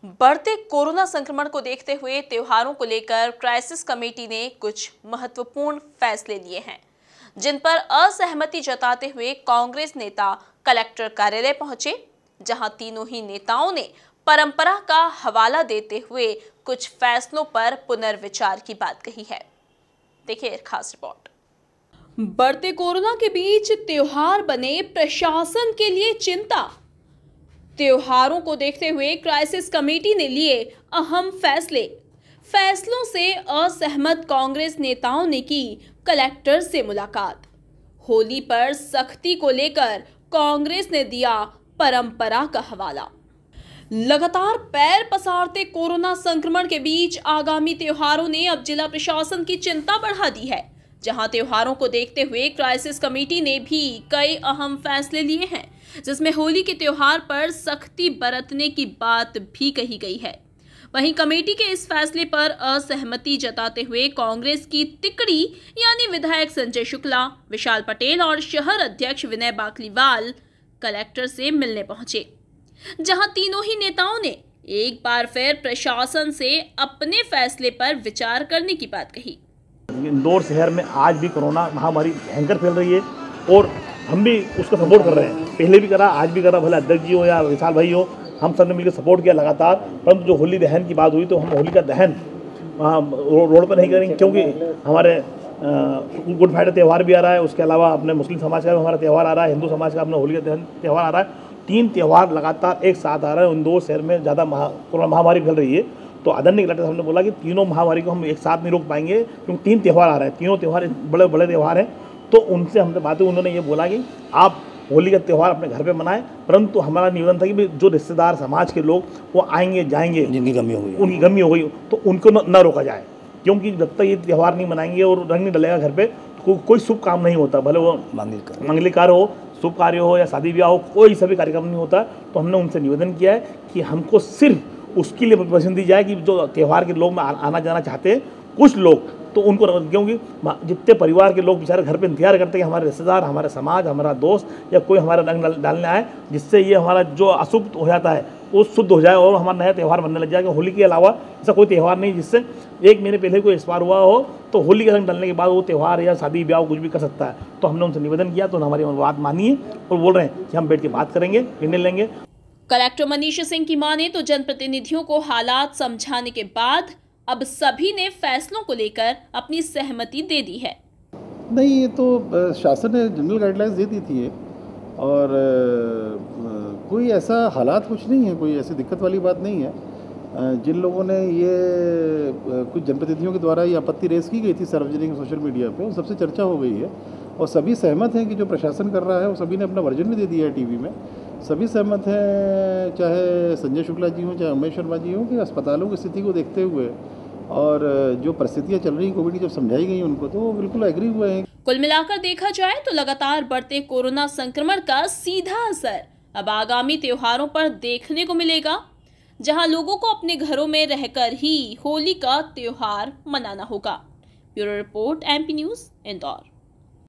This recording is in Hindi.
बढ़ते कोरोना संक्रमण को देखते हुए त्योहारों को लेकर क्राइसिस कमेटी ने कुछ महत्वपूर्ण फैसले लिए हैं, जिन पर असहमति जताते हुए कांग्रेस नेता कलेक्टर कार्यालय पहुंचे, जहां तीनों ही नेताओं ने परंपरा का हवाला देते हुए कुछ फैसलों पर पुनर्विचार की बात कही है। देखिए खास रिपोर्ट। बढ़ते कोरोना के बीच त्योहार बने प्रशासन के लिए चिंता। त्योहारों को देखते हुए क्राइसिस कमेटी ने लिए अहम फैसलों से असहमत कांग्रेस नेताओं ने की कलेक्टर से मुलाकात। होली पर सख्ती को लेकर कांग्रेस ने दिया परंपरा का हवाला। लगातार पैर पसारते कोरोना संक्रमण के बीच आगामी त्योहारों ने अब जिला प्रशासन की चिंता बढ़ा दी है, जहां त्योहारों को देखते हुए क्राइसिस कमेटी ने भी कई अहम फैसले लिए हैं, जिसमें होली के त्योहार पर सख्ती बरतने की बात भी कही गई है। वहीं कमेटी के इस फैसले पर असहमति जताते हुए कांग्रेस की तिकड़ी यानी विधायक संजय शुक्ला, विशाल पटेल और शहर अध्यक्ष विनय बाकलीवाल कलेक्टर से मिलने पहुंचे, जहां तीनों ही नेताओं ने एक बार फिर प्रशासन से अपने फैसले पर विचार करने की बात कही। इंदौर शहर में आज भी कोरोना महामारी भयंकर फैल रही है और हम भी उसका सपोर्ट कर रहे हैं। पहले भी करा, आज भी करा, भले अध्यक्ष जी हो या विशाल भाई हो, हम सब ने मिलकर सपोर्ट किया लगातार। परंतु जो होली दहन की बात हुई तो हम होली का दहन रोड पर नहीं करेंगे, क्योंकि हमारे गुड फ्राइडे त्यौहार भी आ रहा है, उसके अलावा अपने मुस्लिम समाज का भी हमारा त्यौहार आ रहा है, हिंदू समाज का अपना होली का दहन त्यौहार आ रहा है। 3 त्यौहार लगातार एक साथ आ रहे हैं। इंदौर शहर में ज़्यादा कोरोना महामारी फैल रही है, तो आदरणीय कलेक्टर साहब ने बोला कि तीनों महामारी को हम एक साथ नहीं रोक पाएंगे, क्योंकि 3 त्यौहार आ रहे हैं, तीनों त्यौहार बड़े बड़े त्यौहार हैं। तो उनसे हमने बात हुई, उन्होंने ये बोला कि आप होली का त्यौहार अपने घर पे मनाएं, परंतु हमारा निवेदन था कि जो रिश्तेदार समाज के लोग वो आएंगे जाएंगे, उनकी कमी हो गई तो उनको न रोका जाए, क्योंकि जब तक ये त्यौहार नहीं मनाएंगे और रंग नहीं डलेगा घर पे तो कोई शुभ काम नहीं होता, भले वो मंगलिक कार्य हो, शुभ कार्य हो या शादी ब्याह हो, कोई सभी कार्यक्रम नहीं होता। तो हमने उनसे निवेदन किया है कि हमको सिर्फ उसके लिए परमिशन दी जाए कि जो त्यौहार के लोग आना जाना चाहते हैं, कुछ लोग तो उनको, क्योंकि जितने परिवार के लोग बेचारे घर पे इंतजार करते हैं कि हमारे रिश्तेदार, हमारे समाज, हमारा दोस्त या कोई हमारा रंग डालने आए, जिससे ये हमारा जो अशुभ हो जाता है वो शुद्ध हो जाए और हमारा नया त्यौहार बनने लग जाएगा। होली के अलावा ऐसा कोई त्यौहार नहीं जिससे 1 महीने पहले कोई एक्सपायर हुआ हो तो होली का रंग डालने के बाद वो त्यौहार या शादी ब्याह कुछ भी कर सकता है। तो हमने उनसे निवेदन किया, तो हमारी बात मानी है और बोल रहे हैं कि हम बैठ के बात करेंगे, निर्णय लेंगे। कलेक्टर मनीष सिंह की माने तो जनप्रतिनिधियों को हालात समझाने के बाद अब सभी ने फैसलों को लेकर अपनी सहमति दे दी है। नहीं, ये तो शासन ने जनरल गाइडलाइंस दे दी थी और कोई ऐसा हालात कुछ नहीं है, कोई ऐसी दिक्कत वाली बात नहीं है। जिन लोगों ने ये कुछ जनप्रतिनिधियों के द्वारा ये आपत्ति रेस की गई थी सार्वजनिक सोशल मीडिया पे, उन सबसे चर्चा हो गई है और सभी सहमत हैं कि जो प्रशासन कर रहा है वो सभी ने अपना वर्जन भी दे दिया है टीवी में। सभी सहमत हैं, चाहे संजय शुक्ला जी हों, चाहे उमेश शर्मा जी हों, कि अस्पतालों की स्थिति को देखते हुए और जो परिस्थितियाँ चल रही हैं कोविड की जब समझाई गई उनको, तो वो बिल्कुल एग्री हुए हैं। कुल मिलाकर देखा जाए तो लगातार बढ़ते कोरोना संक्रमण का सीधा असर अब आगामी त्योहारों पर देखने को मिलेगा, जहां लोगों को अपने घरों में रहकर ही होली का त्योहार मनाना होगा। Bureau report, MP news, Indore.